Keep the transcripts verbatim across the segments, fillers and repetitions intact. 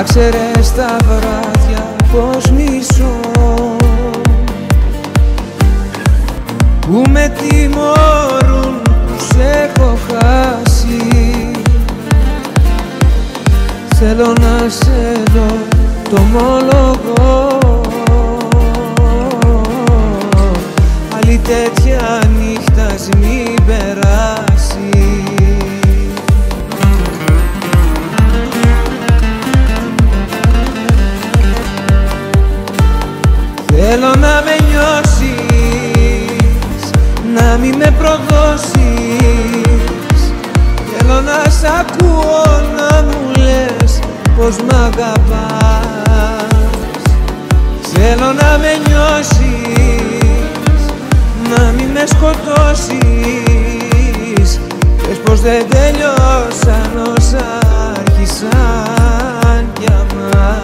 Να ξέρεις τα βράδια πως μισώ, που με τιμωρούν που σ' έχω χάσει. Θέλω να σε δω, το ομολογώ, άλλη τέτοια νύχτα ας μην περάσει. Θέλω να με νιώσεις, να μην με προδώσεις. Θέλω να σ' ακούω να μου λες πως μ' αγαπάς. Θέλω να με νιώσεις, να μην με σκοτώσεις. Πες πως δεν τελειώσαν όσα άρχισαν για μας.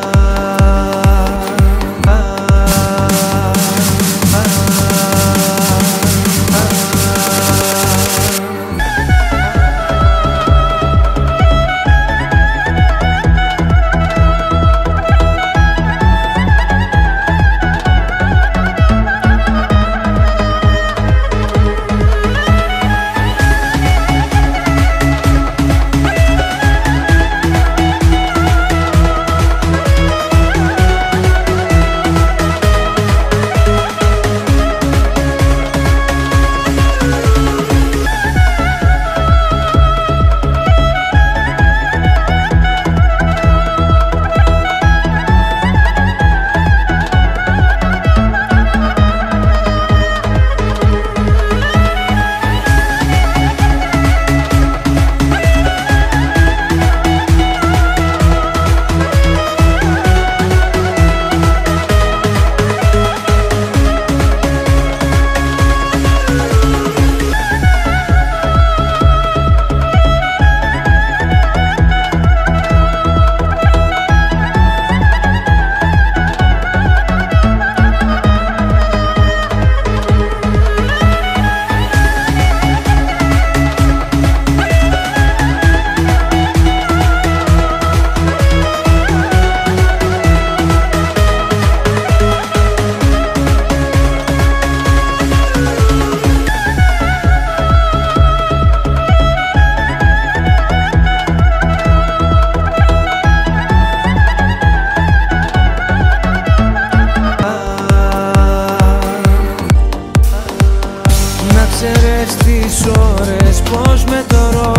Ξέρεις τις ώρες πως μετωρώ,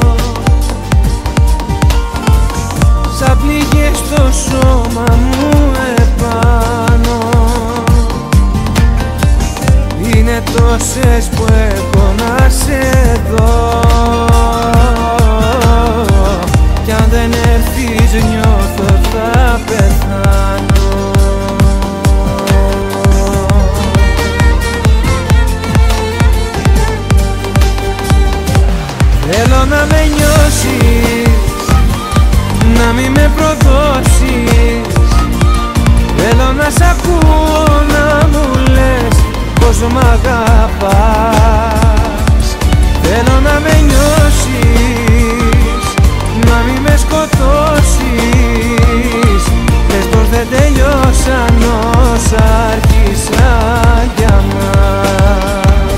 σαν πληγές στο σώμα μου επάνω. Είναι τόσες που έχω να σε δω, κι αν δεν έρθεις νιώθω θα πεθάνω. Θέλω να με νιώσεις, να μην με προδώσεις. Θέλω να σ' ακούω να μου λες πως μ' αγαπάς. Θέλω να με νιώσεις, να μην με σκοτώσεις. Πες πως δεν τελειώσαν όσα άρχισαν για μας.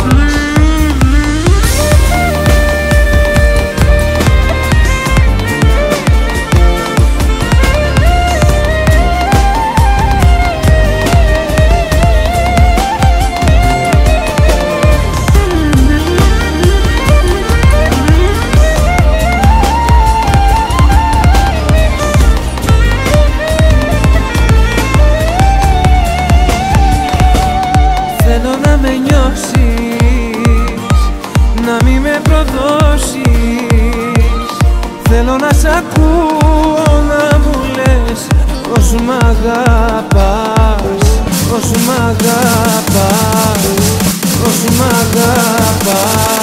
Θέλω να με νιώσεις, να μην με προδώσεις. Θέλω να σ' ακούω να μου λες πως μ' αγαπάς, πως μ' αγαπάς, πως μ' αγαπάς.